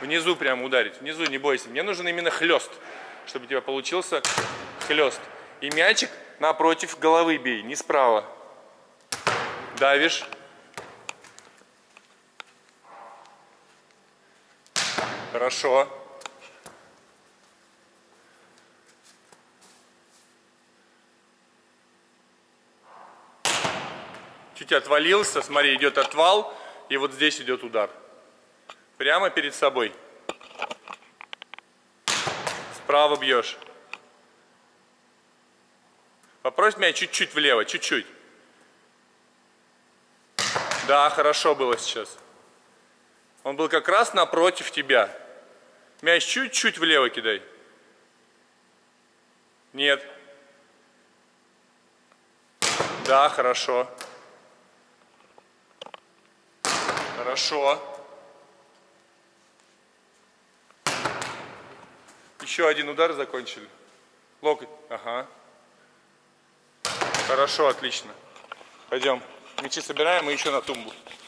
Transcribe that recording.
Внизу прямо ударить. Внизу, не бойся. Мне нужен именно хлест, чтобы у тебя получился хлест. И мячик напротив головы бей, не справа. Давишь. Хорошо. Чуть отвалился, смотри, идет отвал, и вот здесь идет удар. Прямо перед собой. Справа бьешь. Попрось меня чуть-чуть влево, чуть-чуть. Да, хорошо было сейчас. Он был как раз напротив тебя. Мяч чуть-чуть влево кидай. Нет. Да, хорошо. Хорошо. Еще один удар, закончили. Локоть. Ага. Хорошо, отлично. Пойдем. Мячи собираем и еще на тумбу.